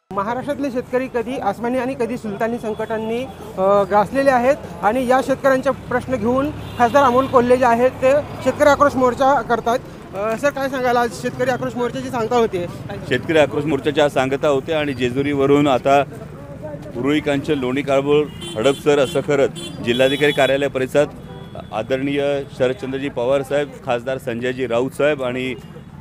महाराष्ट्रातले शेतकरी कधी आसमानी आणि कधी सुलतानी संकटांनी ग्रासलेले आहेत आणि या शेतकऱ्यांचे प्रश्न घेऊन खासदार अमोल कोल्हे जे आहेत ते शेतकरी आक्रोश मोर्चा करतात। सर काय सांगाल, आज शेतकरी आक्रोश मोर्चाची सांगता होते? शेतकरी आक्रोश मोर्चाच्या सांगता होते आणि जेजुरीवरून आता उरुळी कांचन लोणी काळभोर हडपसर असं करत जिल्हाधिकारी कार्यालय परिसरात आदरणीय शरदचंद्रजी पवार साहेब, खासदार संजयजी राऊत साहेब आणि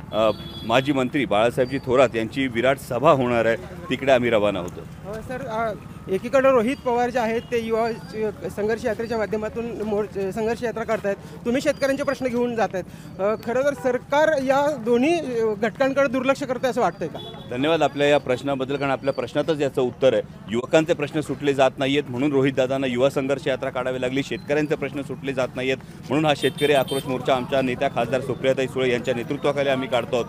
माजी मंत्री बाळासाहेबजी थोरात यांची विराट सभा होणार आहे, तिकडे आम्ही रवाना होतो। सर एकीकडे रोहित पवार जे आहेत ते युवा संघर्ष यात्रेच्या माध्यमातून संघर्ष यात्रा करतायत, तुम्ही शेतकऱ्यांचे प्रश्न घेऊन जात आहेत, खरं तर सरकार या दोन्ही घटकांकडे दुर्लक्ष करते असं वाटतंय का? धन्यवाद आपल्या या प्रश्नाबद्दल, कारण आपल्या प्रश्नातच याचं उत्तर आहे। युवकांचे प्रश्न सुटले जात नाहीत म्हणून रोहित दादांना युवा संघर्ष यात्रा काढावी लागली, शेतकऱ्यांचे प्रश्न सुटले जात नाहीत म्हणून हा शेतकरी आक्रोश मोर्चा आमच्या नेत्या खासदार सुप्रियाताई सुळे यांच्या नेतृत्वाखाली आम्ही काढतो।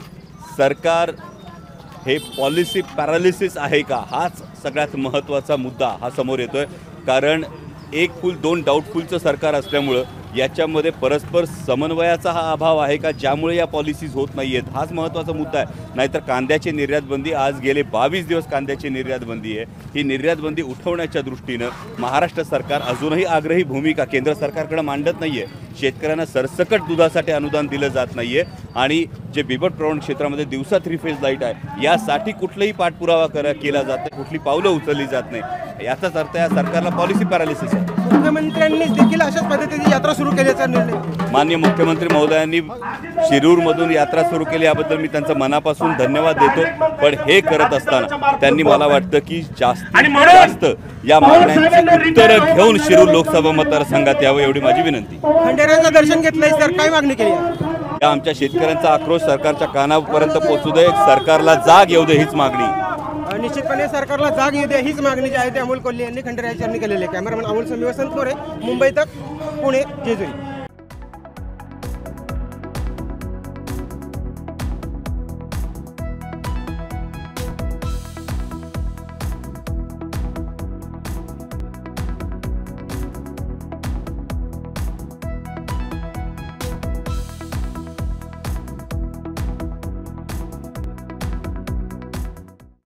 सरकार हे पॉलिसी पॅरालिसिस आहे का, हाच सगळ्यात महत्त्वाचा मुद्दा हा समोर येतोय, कारण एक फुल दोन डाऊटफुलचं सरकार असल्यामुळं याच्यामध्ये परस्पर समन्वयाचा हा अभाव आहे का, ज्यामुळे या पॉलिसीज होत नाही आहेत, हाच महत्त्वाचा मुद्दा आहे। नाहीतर कांद्याची निर्यात बंदी, आज गेले 22 दिवस कांद्याची निर्यात बंदी आहे, ही निर्यात बंदी उठवण्याच्या दृष्टीनं महाराष्ट्र सरकार अजूनही आग्रही भूमिका केंद्र सरकारकडे मांडत नाही आहे। शेतकऱ्यांना सरसकट दुधासाठी अनुदान दिलं जात नाही आहे आणि जे बिबट प्रवण क्षेत्रामध्ये दिवसा 3 फेज लाईट आहे यासाठी कुठलाही पाठपुरावा केला जात नाही, कुठली पावलं उचलली जात नाही, याचाच अर्थ या सरकारला पॉलिसी पॅरालिसिस आहे। मुख्यमंत्र्यांनी देखील अशाच पद्धतीची यात्रा सुरू केल्याचा निर्णय, माननीय मुख्यमंत्री महोदयांनी शिरूरमधून यात्रा सुरू केली याबद्दल मी त्यांचं मनापासून धन्यवाद देतो, पण हे करत असताना त्यांनी मला वाटतं की जास्त या मागण्यांची उत्तरं घेऊन शिरूर लोकसभा मतदारसंघात यावं एवढी माझी विनंती। खंडेरायाचं दर्शन घेतलंय सर, काय मागणी केली? या आमच्या शेतकऱ्यांचा आक्रोश सरकारच्या कानापर्यंत पोहोचू दे, सरकारला जाग येऊ दे हीच मागणी। निश्चितपणे सरकारला जाग येऊ दे हीच मागणी जी आहे ते अमोल कोल्हे यांनी खंडेरायाच्या केलेली आहे। कॅमेरामॅन अमोल समी, वसंत मोरे, मुंबई तक, पुणे, जेजुरी।